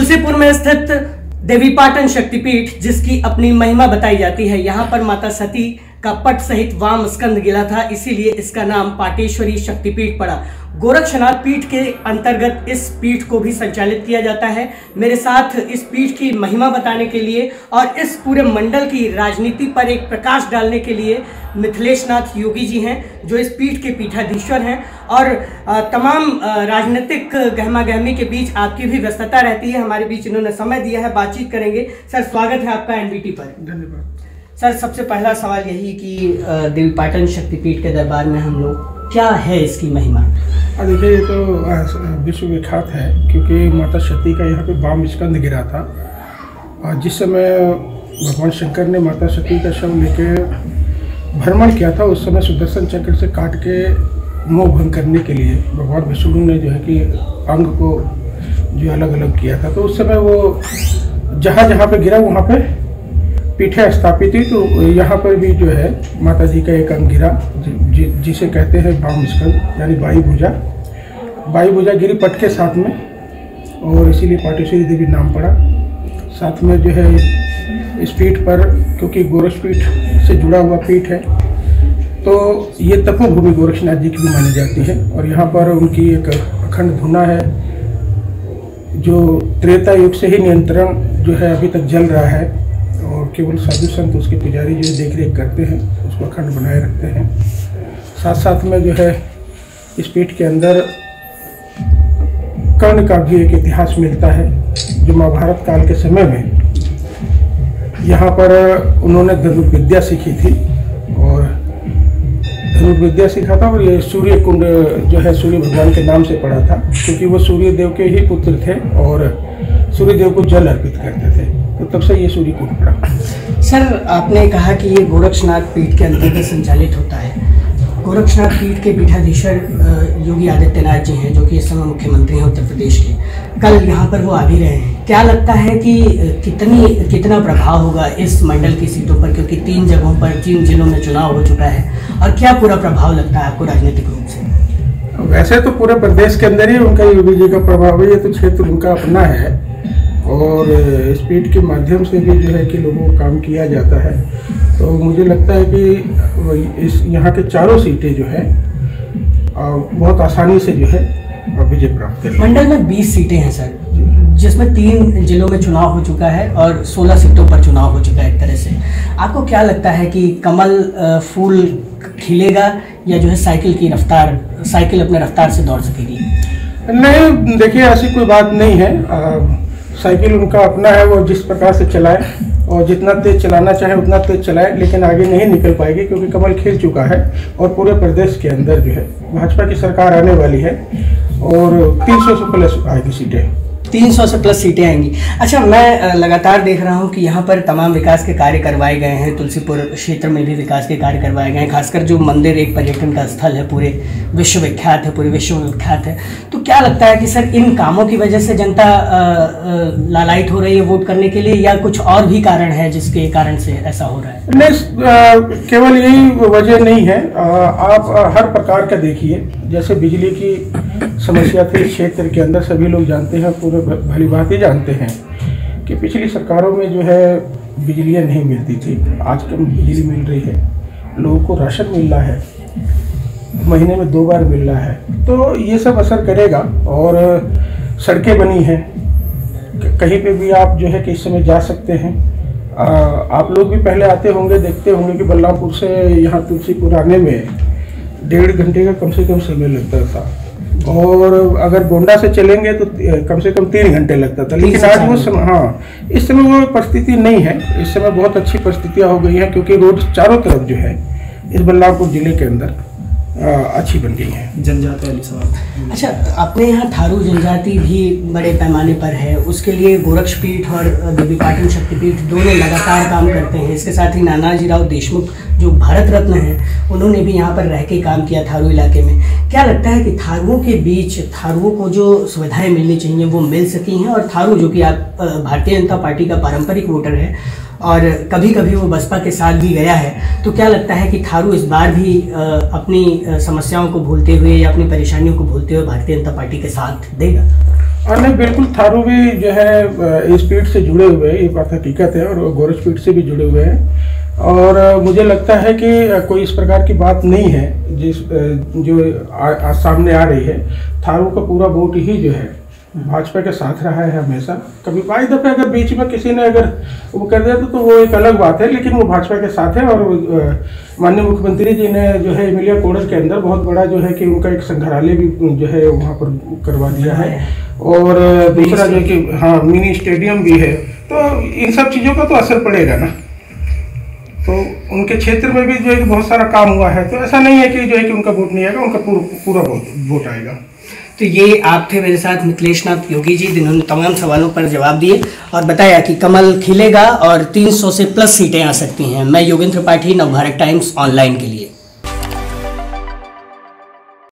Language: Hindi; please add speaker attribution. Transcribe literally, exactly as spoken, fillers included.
Speaker 1: तुलसीपुर में स्थित देवीपाटन शक्तिपीठ, जिसकी अपनी महिमा बताई जाती है, यहाँ पर माता सती का पट सहित वाम स्कंद गिरा था, इसीलिए इसका नाम पाटेश्वरी शक्तिपीठ पड़ा। गोरक्षनाथ पीठ के अंतर्गत इस पीठ को भी संचालित किया जाता है। मेरे साथ इस पीठ की महिमा बताने के लिए और इस पूरे मंडल की राजनीति पर एक प्रकाश डालने के लिए मिथिलेश नाथ योगी जी हैं, जो इस पीठ के पीठाधीश्वर हैं। और तमाम राजनीतिक गहमा गहमी के बीच आपकी भी व्यस्तता रहती है, हमारे बीच इन्होंने समय दिया है, बातचीत करेंगे। सर, स्वागत है आपका एनवीटी पर।
Speaker 2: धन्यवाद
Speaker 1: सर, सबसे पहला सवाल यही कि देवीपाटन शक्तिपीठ के दरबार में हम लोग, क्या है इसकी महिमा?
Speaker 2: देखिए, ये तो विश्व विख्यात है, क्योंकि माता सती का यहाँ पे वाम स्कंद गिरा था। और जिस समय भगवान शंकर ने माता सती का शव लेके भ्रमण किया था, उस समय सुदर्शन चक्र से काट के मोह भंग करने के लिए भगवान विष्णु ने जो है कि अंग को जो अलग अलग किया था, तो उस समय वो जहाँ जहाँ पे गिरा वहाँ पे पीठे स्थापित हुई। तो यहाँ पर भी जो है माता जी का एक अंग गिरा, जि, जिसे कहते हैं वाम स्कंद, यानी बाई भुजा। बाई भुजा गिरी पट के साथ में, और इसीलिए पाटेश्वरी देवी नाम पड़ा। साथ में जो है इस पीठ पर, क्योंकि गोरक्ष पीठ से जुड़ा हुआ पीठ है, तो ये तपोभूमि गोरक्षनाथ जी की भी मानी जाती है। और यहाँ पर उनकी एक अखंड धुना है, जो त्रेता युग से ही नियंत्रण जो है अभी तक जल रहा है, और केवल साधु संत उसके पुजारी जो देख रेख करते हैं, उसको अखंड बनाए रखते हैं। साथ साथ में जो है इस पीठ के अंदर कर्ण का भी एक इतिहास मिलता है, जो महाभारत काल के समय में यहाँ पर उन्होंने धनुर्विद्या सीखी थी, और धनुर्विद्या सीखा था। और ये सूर्य कुंड जो है सूर्य भगवान के नाम से पड़ा था, क्योंकि वो सूर्य देव के ही पुत्र थे और सूर्य देव को जल अर्पित करते थे, तो तब से ये सूर्य कुंड पड़ा।
Speaker 1: सर, आपने कहा कि ये गोरक्षनाथ पीठ के अंतर्गत संचालित होता है। गोरक्षनाथ पीठ के पीठाधीश्वर योगी आदित्यनाथ जी हैं, जो कि इस समय मुख्यमंत्री हैं उत्तर प्रदेश के। कल यहाँ पर वो आ भी रहे हैं। क्या लगता है कि कितनी कितना प्रभाव होगा इस मंडल की सीटों पर, क्योंकि तीन जगहों पर, तीन जिलों में चुनाव हो चुका है, और क्या पूरा प्रभाव लगता है आपको राजनीतिक रूप से?
Speaker 2: वैसे तो पूरे प्रदेश के अंदर ही उनका योगी जी का प्रभाव है, ये तो क्षेत्र उनका अपना है, और इस पीठ के माध्यम से भी जो है कि लोगों को काम किया जाता है। तो मुझे लगता है कि इस यहाँ के चारों सीटें जो है बहुत आसानी से जो है विजय प्राप्त करें।
Speaker 1: मंडल में बीस सीटें हैं सर, जिसमें तीन जिलों में चुनाव हो चुका है और सोलह सीटों पर चुनाव हो चुका है। एक तरह से आपको क्या लगता है कि कमल फूल खिलेगा, या जो है साइकिल की रफ्तार साइकिल अपने रफ्तार से दौड़ सकेगी?
Speaker 2: नहीं, देखिए, ऐसी कोई बात नहीं है। आ, साइकिल उनका अपना है, वो जिस प्रकार से चलाए, और जितना तेज चलाना चाहे उतना तेज चलाए, लेकिन आगे नहीं निकल पाएगी, क्योंकि कमल खिल चुका है। और पूरे प्रदेश के अंदर जो है भाजपा की सरकार आने वाली है, और तीन सौ से प्लस आएगी सीटें,
Speaker 1: तीन सौ से प्लस सीटें आएंगी। अच्छा, मैं लगातार देख रहा हूं कि यहाँ पर तमाम विकास के कार्य करवाए गए हैं, तुलसीपुर क्षेत्र में भी विकास के कार्य करवाए गए हैं। खासकर जो मंदिर एक पर्यटन का स्थल है, पूरे विश्व विख्यात है, पूरे विश्व में विख्यात है। तो क्या लगता है कि सर इन कामों की वजह से जनता लालायित हो रही है वोट करने के लिए, या कुछ और भी कारण है जिसके कारण से ऐसा हो रहा है?
Speaker 2: नहीं, केवल यही वजह नहीं है। आ, आप हर प्रकार का देखिए, जैसे बिजली की समस्या थी इस क्षेत्र के अंदर, सभी लोग जानते हैं, पूरे भली भांति जानते हैं कि पिछली सरकारों में जो है बिजलियाँ नहीं मिलती थी। आज कल बिजली मिल रही है, लोगों को राशन मिल रहा है, महीने में दो बार मिल रहा है, तो ये सब असर करेगा। और सड़कें बनी हैं, कहीं पे भी आप जो है कि इस समय जा सकते हैं। आ, आप लोग भी पहले आते होंगे, देखते होंगे कि बलरामपुर से यहाँ तुलसीपुर आने में डेढ़ घंटे का कम से कम समय लगता था, और अगर गोंडा से चलेंगे तो कम से कम तीन घंटे लगता था। लेकिन आज वो समय, हाँ, इस समय वो परिस्थिति नहीं है। इस समय बहुत अच्छी परिस्थितियाँ हो गई हैं, क्योंकि रोड चारों तरफ जो है इस बलरामपुर जिले के अंदर अच्छी बन गई है।
Speaker 1: जनजाति वाली सवाल। अच्छा, अपने यहाँ थारू जनजाति भी बड़े पैमाने पर है, उसके लिए गोरक्षपीठ और देवीपाटन शक्तिपीठ दोनों लगातार काम करते हैं। इसके साथ ही नानाजी राव देशमुख जो भारत रत्न हैं, उन्होंने भी यहाँ पर रह के काम किया थारू इलाके में। क्या लगता है कि थारुओं के बीच थारुओं को जो सुविधाएं मिलनी चाहिए वो मिल सकी हैं? और थारू जो कि आप भारतीय जनता पार्टी का पारंपरिक वोटर है और कभी कभी वो बसपा के साथ भी गया है, तो क्या लगता है कि थारू इस बार भी अपनी समस्याओं को भूलते हुए या अपनी परेशानियों को भूलते हुए भारतीय जनता पार्टी के साथ देगा?
Speaker 2: और नहीं, बिल्कुल थारू भी जो है इस पीठ से जुड़े हुए हैं, ये बात हकीकत है, और गोरख पीठ से भी जुड़े हुए हैं। और मुझे लगता है कि कोई इस प्रकार की बात नहीं है जिस जो आ, आ, सामने आ रही है। थारू का पूरा वोट ही जो है भाजपा के साथ रहा है हमेशा। कभी बाई दफे अगर बीच में किसी ने अगर वो कर दिया तो, तो वो एक अलग बात है, लेकिन वो भाजपा के साथ है। और माननीय मुख्यमंत्री जी ने जो है इमिलिया कोडर के अंदर बहुत बड़ा जो है कि उनका एक संग्रहालय भी जो है वहाँ पर करवा दिया है, और दूसरा जो कि हाँ मिनी स्टेडियम भी है। तो इन सब चीज़ों का तो असर पड़ेगा ना। तो उनके क्षेत्र में भी जो है बहुत सारा काम हुआ है, तो ऐसा नहीं है कि जो है कि उनका वोट नहीं आएगा, उनका पूरा पूरा वोट आएगा।
Speaker 1: तो ये आप थे मेरे साथ मिथिलेश नाथ योगी जी, जिन्होंने तमाम सवालों पर जवाब दिए और बताया कि कमल खिलेगा और तीन सौ से प्लस सीटें आ सकती हैं। मैं योगेंद्र त्रिपाठी, नवभारत टाइम्स ऑनलाइन के लिए।